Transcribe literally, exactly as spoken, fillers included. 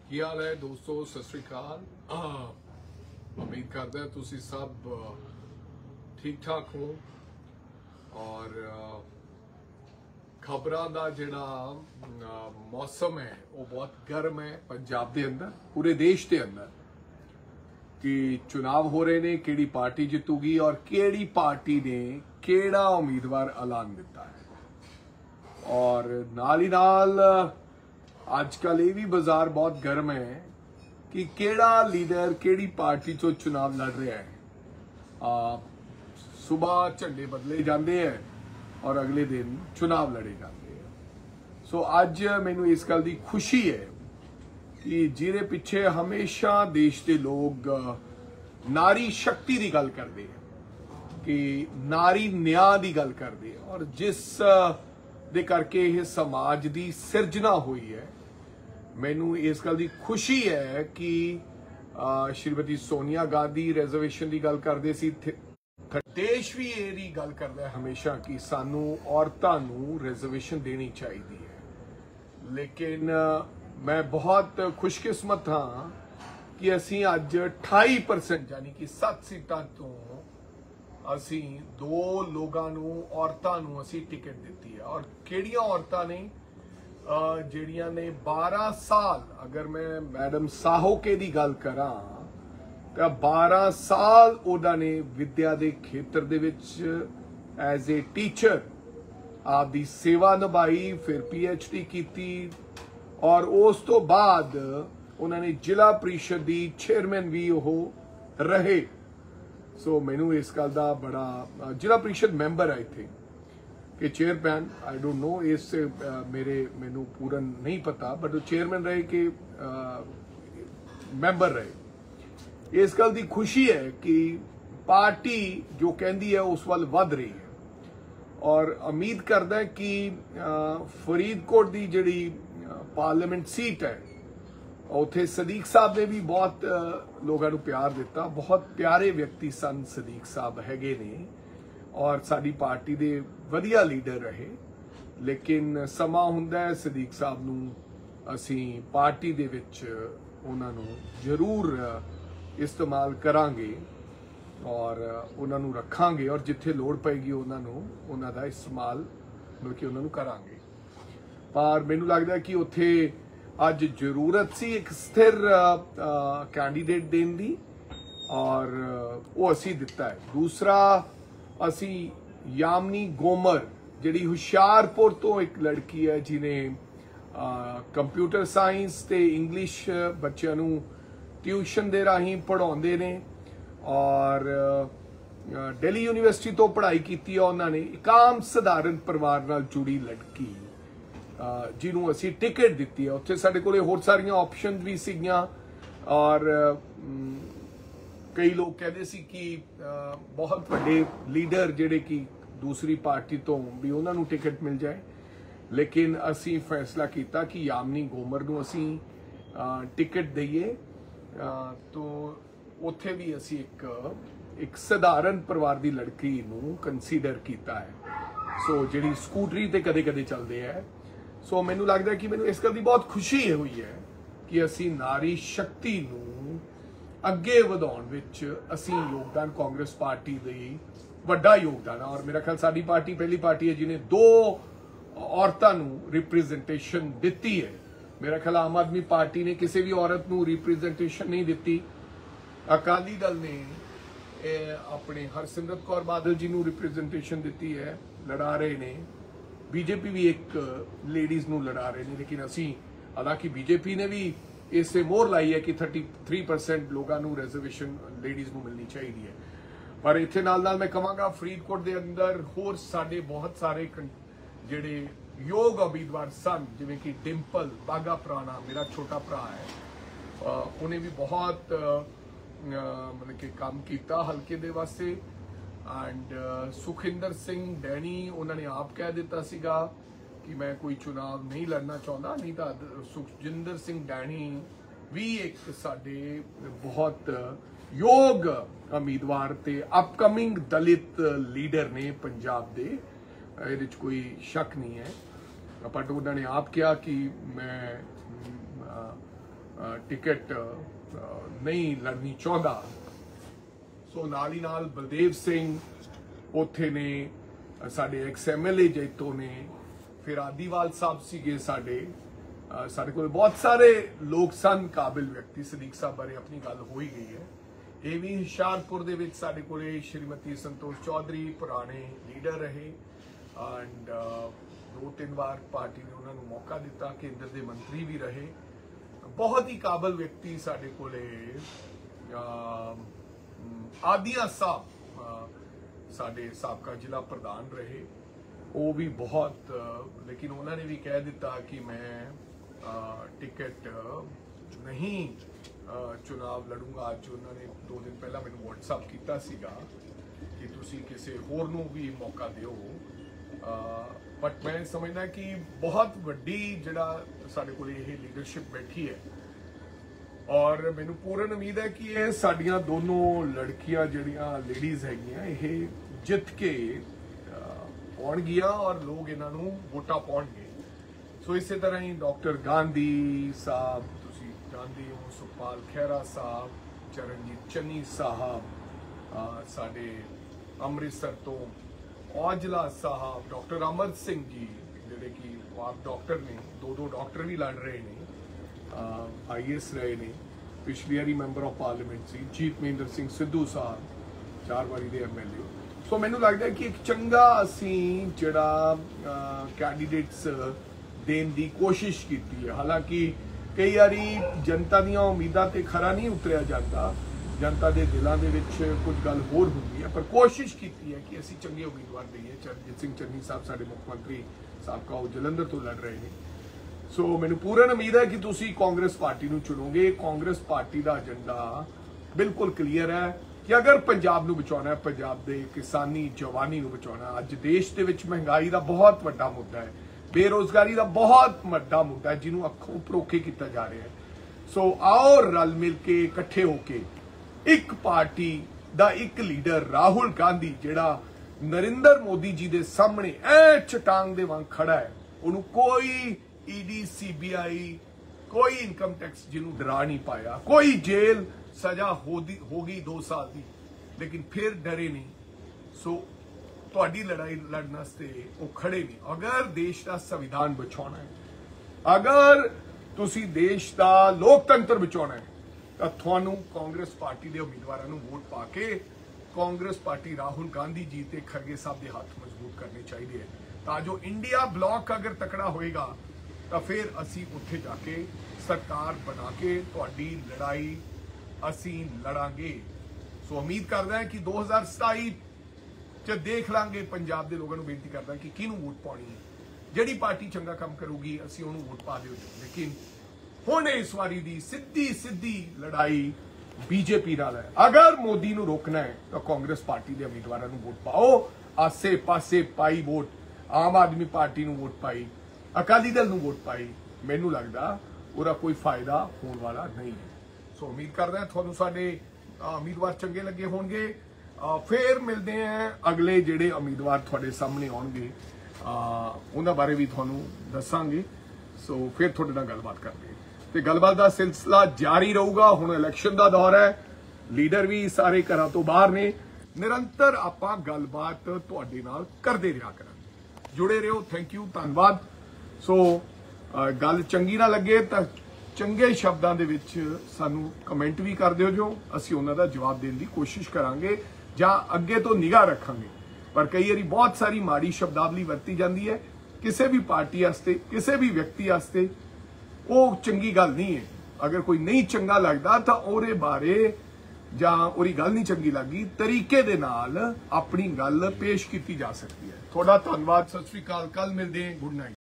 ਕੀ ਹਾਲ ਹੈ ਦੋਸਤੋ? ਸਤਿ ਸ਼੍ਰੀ ਅਕਾਲ। ਉਮੀਦ ਕਰਦਾ ਤੁਸੀਂ ਸਭ ਠੀਕ ਠਾਕ ਹੋ ਔਰ ਖਬਰਾਂ ਦਾ ਜਿਹੜਾ ਮੌਸਮ ਹੈ ਉਹ ਬਹੁਤ ਗਰਮ ਹੈ ਪੰਜਾਬ ਦੇ ਅੰਦਰ, ਪੂਰੇ ਦੇਸ਼ ਦੇ ਅੰਦਰ ਕਿ ਚੁਣਾਵ ਹੋ ਰਹੇ ਨੇ, ਕਿਹੜੀ ਪਾਰਟੀ ਜਿੱਤੂਗੀ ਔਰ ਕਿਹੜੀ ਪਾਰਟੀ ਨੇ ਕਿਹੜਾ ਉਮੀਦਵਾਰ ਐਲਾਨ ਦਿੱਤਾ ਹੈ। ਔਰ ਨਾਲ ਹੀ ਨਾਲ आजकल ये भी बाजार बहुत गर्म है कि केड़ा लीडर केड़ी पार्टी चो चुनाव लड़ रहा है। सुबह झंडे बदले जाते हैं और अगले दिन चुनाव लड़े जाते हैं। सो अज मैनू इस गल की खुशी है कि जिहदे पिछे हमेशा देश के लोग नारी शक्ति की गल करते हैं कि नारी न्याय की गल करते हैं और जिस दे करके यह समाज की सिरजना हुई है, मैनू इस गल की खुशी है कि श्रीमती सोनिया गांधी रिजर्वेशन की गल करते सी, देश भी ये गल करता है हमेशा कि सानू औरतां नू रिजर्वेशन देनी चाहिए है। लेकिन मैं बहुत खुशकिस्मत हाँ कि असी अज अठाई परसेंट यानी कि सत्त सीटां तो असी दो लोगों नू औरतां नू असी टिकट दी है। और किहड़ियां औरतां ने ਜਿਹੜੀਆਂ ने बारह साल, अगर मैं मैडम साहोके की गल करा तो बारह साल उन्होंने विद्या के खेत्र दे विच एज ए टीचर आपकी सेवा निभाई, फिर पी एच डी की और उस तो बाद उन्होंने जिला परिषद की चेयरमैन भी वो रहे। सो मैनू इस गल का बड़ा, जिला परिषद मैंबर है इत्थे कि चेयरमैन आई डोंट नो, इस मेरे मैनू पूरा नहीं पता, बट वो चेयरमैन रहे कि मैंबर रहे। इस गल की खुशी है कि पार्टी जो कहती है उस वाल वध रही है और उम्मीद करदा है कि फरीदकोट की जिहड़ी पार्लीमेंट सीट है उत्थे सदीक साहब ने भी बहुत लोगों को प्यार दिता, बहुत प्यारे व्यक्ति सन सदीक साहब हैगे ने और साडी पार्टी दे वधिया लीडर रहे। लेकिन समा हुंदा है सदीक साहब नू असी पार्टी दे विच उन्हां नू जरूर इस्तेमाल करांगे और उन्हां नू रखांगे और जिथे लोड़ पेगी उन्हां नू उन्हां दा इस्तेमाल मतलब कि उन्हां नू करांगे। पर मैनू लगदा है कि उत्थे अज जरूरत सी एक स्थिर कैंडीडेट देण दी और वो असी दिता है। दूसरा असी यामिनी गोमर जिहड़ी हुशियारपुर तो एक लड़की है जिन्हें कंप्यूटर साइंस ते इंग्लिश बच्चों नू ट्यूशन दे राही पढ़ाउंदे ने और दिल्ली यूनिवर्सिटी तो पढ़ाई की है। उन्होंने एक आम सधारण परिवार नाल जुड़ी लड़की जिन्हों असी टिकट दी है। उत्थे साडे कोले होर सारियां ऑप्शन भी सीगियां और कई लोग कहते सी कि बहुत बड़े लीडर जिहड़े कि दूसरी पार्टी तो भी उन्होंने टिकट मिल जाए, लेकिन असी फैसला किया कि यामिनी गोमर नू असी टिकट दईए तो उत्थे भी असी एक एक सधारण परिवार की लड़की नू कंसीडर किया है। सो जिहड़ी स्कूटरी ते कदे कदे चलते हैं। सो मैनू लगता है कि मैनू इस गल की बहुत खुशी हुई है कि असी नारी शक्ति नू अगे वधाउण विच असी योगदान, कांग्रेस पार्टी दी वड्डा योगदान। और मेरा ख्याल साडी पार्टी पहली पार्टी है जिन्हें दो औरतां नू रिप्रेजेंटेशन दिती है। मेरा ख्याल आम आदमी पार्टी ने किसी भी औरत नू रिप्रेजेंटेशन नहीं दिती। अकाली दल ने अपने हरसिमरत कौर बादल जी नू रिप्रेजेंटेशन दिती है, लड़ा रहे ने। बीजेपी भी एक लेडीज नू लड़ा रहे ने, लेकिन असी हालांकि बीजेपी ने भी इससे मोहर लाई है कि थर्टी थ्री परसेंट लोगों को रिजर्वेशन लेडीज को मिलनी चाहिए है। पर इत्थे नाल नाल मैं कहांगा फरीदकोट के अंदर होर साडे बहुत सारे जिहड़े योग उम्मीदवार सन, जिवें कि डिंपल बागा पुराना मेरा छोटा भरा है, उन्हें भी बहुत मतलब कि काम किया हल्के दे वास्ते। एंड सुखिंदर सिंह डैनी उन्होंने आप कह दिता सीगा कि मैं कोई चुनाव नहीं लड़ना चाहता, नहीं तो सुखजिंदर सिंह डैनी भी एक साडे बहुत योग उम्मीदवार ते अपकमिंग दलित लीडर ने पंजाब दे, इहदे च कोई शक नहीं है। बट उन्होंने आप कहा कि मैं ਟਿਕਟ ਨਹੀਂ ਲੜਨੀ ਚਾਹੁੰਦਾ। ਸੋ ਨਾਲ ਹੀ ਨਾਲ ਬਲਦੇਵ ਸਿੰਘ ਉੱਥੇ ਨੇ, ਸਾਡੇ ex M L A Jaito ਨੇ, ਫਿਰ ਆਦੀਵਾਲ ਸਾਹਿਬ ਸੀਗੇ ਸਾਡੇ ਸਾਡੇ ਕੋਲ ਬਹੁਤ ਸਾਰੇ ਲੋਕ ਸਨ, ਕਾਬਿਲ ਵਿਅਕਤੀ। ਸਦੀਕ ਸਾਹਿਬ ਬਾਰੇ ਆਪਣੀ ਗੱਲ ਹੋ ਹੀ ਗਈ ਹੈ। ਇਹ ਵੀ ਹੁਸ਼ਿਆਰਪੁਰ ਦੇ ਵਿੱਚ ਸਾਡੇ ਕੋਲੇ ਸ਼੍ਰੀਮਤੀ ਸੰਤੋਸ਼ ਚੌਧਰੀ ਪੁਰਾਣੇ ਲੀਡਰ ਰਹੇ ਐਂਡ ਦੋ ਤਿੰਨ ਵਾਰ ਪਾਰਟੀ ਨੇ ਉਹਨਾਂ ਨੂੰ ਮੌਕਾ ਦਿੱਤਾ, ਕੇਂਦਰ ਦੇ ਮੰਤਰੀ ਵੀ ਰਹੇ। ਬਹੁਤ ਹੀ ਕਾਬਿਲ ਵਿਅਕਤੀ ਸਾਡੇ ਕੋਲੇ ਆਦੀਆ ਸਾਹਿਬ ਸਾਡੇ ਸਾਬਕਾ ਜ਼ਿਲ੍ਹਾ ਪ੍ਰਧਾਨ ਰਹੇ, ਉਹ ਵੀ ਬਹੁਤ, ਲੇਕਿਨ ਉਹਨਾਂ ਨੇ ਵੀ ਕਹਿ ਦਿੱਤਾ ਕਿ ਮੈਂ ਟਿਕਟ ਨਹੀਂ ਚੁਣਾਵ ਲੜੂੰਗਾ। ਅੱਜ ਉਹਨਾਂ ਨੇ ਦੋ ਦਿਨ ਪਹਿਲਾਂ ਮੈਨੂੰ WhatsApp ਕੀਤਾ ਸੀਗਾ ਕਿ ਤੁਸੀਂ ਕਿਸੇ ਹੋਰ ਨੂੰ ਵੀ ਮੌਕਾ ਦਿਓ, ਬਟ ਮੈਂ ਸਮਝਦਾ ਕਿ ਬਹੁਤ ਵੱਡੀ ਜਿਹੜਾ ਸਾਡੇ ਕੋਲ ਇਹ ਲੀਡਰਸ਼ਿਪ ਬੈਠੀ ਹੈ ਔਰ ਮੈਨੂੰ ਪੂਰਨ ਉਮੀਦ ਹੈ ਕਿ ਇਹ ਸਾਡੀਆਂ ਦੋਨੋਂ ਲੜਕੀਆਂ ਜਿਹੜੀਆਂ ਲੇਡੀਜ਼ ਹੈਗੀਆਂ ਇਹ ਜਿੱਤ ਕੇ ਆਉਣਗੀਆਂ ਔਰ ਲੋਕ ਇਹਨਾਂ ਨੂੰ ਵੋਟਾਂ ਪਾਉਣਗੇ। ਸੋ ਇਸੇ ਤਰ੍ਹਾਂ ਹੀ ਡਾਕਟਰ ਗਾਂਧੀ ਸਾਹਿਬ ਤੁਸੀਂ ਜਾਣਦੇ ਹੋ, ਸੁਖਪਾਲ ਖਹਿਰਾ ਸਾਹਿਬ, ਚਰਨਜੀਤ ਚੰਨੀ ਸਾਹਿਬ, ਸਾਡੇ ਅੰਮ੍ਰਿਤਸਰ ਤੋਂ ਔਜਲਾ ਸਾਹਿਬ, ਡਾਕਟਰ ਅਮਰ ਸਿੰਘ ਜੀ ਜਿਹੜੇ ਕਿ ਆਪ ਡਾਕਟਰ ਨੇ, ਦੋ ਦੋ ਡਾਕਟਰ ਵੀ ਲੜ ਰਹੇ ਨੇ, ਆਈ ਐਸ ਰਹੇ ਨੇ, ਪਿਛਲੀ ਵਾਰੀ ਮੈਂਬਰ ਆਫ ਪਾਰਲੀਮੈਂਟ ਸੀ, ਜੀਤ ਮਹਿੰਦਰ ਸਿੰਘ ਸਿੱਧੂ ਸਾਹਿਬ ਚਾਰ ਵਾਰੀ ਦੇ ਐਮ ਐਲ ਏ। ਸੋ ਮੈਨੂੰ ਲੱਗਦਾ ਕਿ ਇੱਕ ਚੰਗਾ ਅਸੀਂ ਜਿਹੜਾ ਕੈਂਡੀਡੇਟਸ ਦੇਣ ਦੀ ਕੋਸ਼ਿਸ਼ ਕੀਤੀ ਹੈ। ਹਾਲਾਂਕਿ ਕਈ ਵਾਰੀ ਜਨਤਾ ਦੀਆਂ ਉਮੀਦਾਂ ਤੇ ਖਰਾ ਨਹੀਂ ਉਤਰਿਆ ਜਾਂਦਾ, ਜਨਤਾ ਦੇ ਦਿਲਾਂ ਦੇ ਵਿੱਚ ਕੁਝ ਗੱਲ ਹੋਰ ਹੁੰਦੀ ਹੈ, ਪਰ ਕੋਸ਼ਿਸ਼ ਕੀਤੀ ਹੈ ਕਿ ਅਸੀਂ ਚੰਗੇ ਉਮੀਦਵਾਰ ਦਈਏ। ਚਰਨਜੀਤ ਸਿੰਘ ਚੰਨੀ ਸਾਹਿਬ ਸਾਡੇ ਮੁੱਖ ਮੰਤਰੀ ਸਾਬਕਾ ਉਹ ਜਲੰਧਰ ਤੋਂ ਲੜ ਰਹੇ ਨੇ। ਸੋ ਮੈਨੂੰ ਪੂਰਨ ਉਮੀਦ ਹੈ ਕਿ ਤੁਸੀਂ ਕਾਂਗਰਸ ਪਾਰਟੀ ਨੂੰ ਚੁਣੋਗੇ। ਕਾਂਗਰਸ ਪਾਰਟੀ ਦਾ ਏਜੰਡਾ ਬਿਲਕੁਲ ਕਲੀਅਰ ਹੈ ਕਿ ਅਗਰ ਪੰਜਾਬ ਨੂੰ ਬਚਾਉਣਾ ਹੈ, ਪੰਜਾਬ ਦੇ ਕਿਸਾਨੀ ਜਵਾਨੀ ਨੂੰ ਬਚਾਉਣਾ। ਅੱਜ ਦੇਸ਼ ਦੇ ਵਿੱਚ ਮਹਿੰਗਾਈ ਦਾ ਬਹੁਤ ਵੱਡਾ ਮੁੱਦਾ ਹੈ, ਬੇਰੋਜ਼ਗਾਰੀ ਦਾ ਬਹੁਤ ਵੱਡਾ ਮੁੱਦਾ ਹੈ ਜਿਹਨੂੰ ਅੱਖੋਂ ਪਰੋਖੇ ਕੀਤਾ ਜਾ ਰਿਹਾ ਹੈ। ਸੋ ਆਓ ਰਲ ਮਿਲ ਕੇ ਇਕੱਠੇ ਹੋ ਕੇ ਇੱਕ ਪਾਰਟੀ ਦਾ ਇੱਕ ਲੀਡਰ ਰਾਹੁਲ ਗਾਂਧੀ ਜਿਹੜਾ ਨਰਿੰਦਰ ਮੋਦੀ ਜੀ ਦੇ ਸਾਹਮਣੇ ਐ ਚਟਾਂਗ ਦੇ ਵਾਂਗ ਖੜਾ ਹੈ, ਉਹਨੂੰ ਕੋਈ ਈਡੀ ਸੀ ਬੀ ਆਈ ਕੋਈ ਇਨਕਮ ਟੈਕਸ ਜਿਹਨੂੰ ਡਰਾ ਨਹੀਂ ਪਾਇਆ, ਕੋਈ ਜੇਲ੍ਹ ਸਜ਼ਾ ਹੋ ਗਈ ਦੋ ਸਾਲ ਦੀ, ਲੇਕਿਨ ਫਿਰ ਡਰੇ ਨਹੀਂ। ਸੋ ਤੁਹਾਡੀ ਲੜਾਈ ਲੜਨ ਵਾਸਤੇ ਉਹ ਖੜੇ ਨਹੀਂ। ਅਗਰ ਦੇਸ਼ ਦਾ ਸੰਵਿਧਾਨ ਬਚਾਉਣਾ ਹੈ, ਅਗਰ ਤੁਸੀਂ ਦੇਸ਼ ਦਾ ਲੋਕਤੰਤਰ ਬਚਾਉਣਾ ਹੈ, ਤਾਂ ਤੁਹਾਨੂੰ ਕਾਂਗਰਸ ਪਾਰਟੀ ਦੇ ਉਮੀਦਵਾਰਾਂ ਨੂੰ ਵੋਟ ਪਾ ਕੇ ਕਾਂਗਰਸ ਪਾਰਟੀ ਰਾਹੁਲ ਗਾਂਧੀ ਜੀ ਤੇ ਖਰਗੇ ਸਾਹਿਬ ਦੇ ਹੱਥ ਮਜ਼ਬੂਤ ਕਰਨੇ ਚਾਹੀਦੇ ਹੈ, ਤਾਂ ਜੋ ਇੰਡੀਆ ਬਲੌਕ ਅਗਰ ਤਕੜਾ ਹੋਏਗਾ ਤਾਂ ਫਿਰ ਅਸੀਂ ਉੱਥੇ ਜਾ ਕੇ ਸਰਕਾਰ ਬਣਾ ਕੇ ਤੁਹਾਡੀ ਲੜਾਈ ਅਸੀਂ ਲੜਾਂਗੇ। ਸੋ ਉਮੀਦ ਕਰਦਾ ਹਾਂ ਕਿ ਦੋ ਹਜ਼ਾਰ ਸਤਾਈ ਚ ਦੇਖ ਲਾਂਗੇ। ਪੰਜਾਬ ਦੇ ਲੋਕਾਂ ਨੂੰ ਬੇਨਤੀ ਕਰਦਾ ਕਿ ਕਿਹਨੂੰ ਵੋਟ ਪਾਉਣੀ ਹੈ, ਜਿਹੜੀ ਪਾਰਟੀ ਚੰਗਾ ਕੰਮ ਕਰੂਗੀ ਅਸੀਂ ਉਹਨੂੰ ਵੋਟ ਪਾ ਦਿਓ। ਲੇਕਿਨ ਹੁਣ ਇਸ ਵਾਰੀ ਦੀ ਸਿੱਧੀ ਸਿੱਧੀ ਲੜਾਈ ਬੀਜੇਪੀ ਨਾਲ ਹੈ। ਅਗਰ ਮੋਦੀ ਨੂੰ ਰੋਕਣਾ ਹੈ ਤਾਂ ਕਾਂਗਰਸ ਪਾਰਟੀ ਦੇ ਉਮੀਦਵਾਰਾਂ ਨੂੰ ਵੋਟ ਪਾਓ। ਆਸੇ ਪਾਸੇ ਪਾਈ ਵੋਟ, ਆਮ ਆਦਮੀ ਪਾਰਟੀ ਨੂੰ ਵੋਟ ਪਾਈ, ਅਕਾਲੀ ਦਲ ਨੂੰ ਵੋਟ ਪਾਈ, ਮੈਨੂੰ ਲੱਗਦਾ ਉਹਦਾ ਕੋਈ ਫਾਇਦਾ ਹੋਣ ਵਾਲਾ ਨਹੀਂ ਹੈ। ਸੋ ਉਮੀਦ ਕਰਦਾ ਤੁਹਾਨੂੰ ਸਾਡੇ ਉਮੀਦਵਾਰ ਚੰਗੇ ਲੱਗੇ ਹੋਣਗੇ। ਫਿਰ ਮਿਲਦੇ ਆ ਅਗਲੇ ਜਿਹੜੇ ਉਮੀਦਵਾਰ ਤੁਹਾਡੇ ਸਾਹਮਣੇ ਆਉਣਗੇ, ਉਹਨਾਂ ਬਾਰੇ ਵੀ ਤੁਹਾਨੂੰ ਦੱਸਾਂਗੇ। ਸੋ ਫਿਰ ਤੁਹਾਡੇ ਨਾਲ ਗੱਲਬਾਤ ਕਰਦੇ ਤੇ ਗੱਲਬਾਤ ਦਾ ਸਿਲਸਿਲਾ ਜਾਰੀ ਰਹੂਗਾ। ਹੁਣ ਇਲੈਕਸ਼ਨ ਦਾ ਦੌਰ ਹੈ, ਲੀਡਰ ਵੀ ਸਾਰੇ ਘਰਾਂ ਤੋਂ ਬਾਹਰ ਨੇ, ਨਿਰੰਤਰ ਆਪਾਂ ਗੱਲਬਾਤ ਤੁਹਾਡੇ ਨਾਲ ਕਰਦੇ ਰਿਹਾ ਕਰਾਂਗੇ। ਜੁੜੇ ਰਹੋ। ਥੈਂਕ ਯੂ, ਧੰਨਵਾਦ। ਸੋ ਗੱਲ ਚੰਗੀ ਨਾ ਲੱਗੇ ਤਾਂ ਚੰਗੇ ਸ਼ਬਦਾਂ ਦੇ ਵਿੱਚ ਸਾਨੂੰ ਕਮੈਂਟ ਵੀ ਕਰ ਦਿਓ, ਜੋ ਅਸੀਂ ਉਹਨਾਂ ਦਾ ਜਵਾਬ ਦੇਣ ਦੀ ਕੋਸ਼ਿਸ਼ ਕਰਾਂਗੇ ਜਾਂ ਅੱਗੇ ਤੋਂ ਨਿਗਾਹ ਰੱਖਾਂਗੇ। ਪਰ ਕਈ ਵਾਰੀ ਬਹੁਤ ਸਾਰੀ ਮਾੜੀ ਸ਼ਬਦਾਵਲੀ ਵਰਤੀ ਜਾਂਦੀ ਹੈ ਕਿਸੇ ਵੀ ਪਾਰਟੀ ਵਾਸਤੇ, ਕਿਸੇ ਵੀ ਵਿਅਕਤੀ ਵਾਸਤੇ, ਉਹ ਚੰਗੀ ਗੱਲ ਨਹੀਂ ਹੈ। ਅਗਰ ਕੋਈ ਨਹੀਂ ਚੰਗਾ ਲੱਗਦਾ ਤਾਂ ਉਹਦੇ ਬਾਰੇ ਜਾਂ ਉਹਦੀ ਗੱਲ ਨਹੀਂ ਚੰਗੀ ਲੱਗੀ, ਤਰੀਕੇ ਦੇ ਨਾਲ ਆਪਣੀ ਗੱਲ ਪੇਸ਼ ਕੀਤੀ ਜਾ ਸਕਦੀ ਹੈ। ਤੁਹਾਡਾ ਧੰਨਵਾਦ। ਸਤਿ ਸ਼੍ਰੀ ਅਕਾਲ। ਕੱਲ ਮਿਲਦੇ ਹਾਂ। Good night.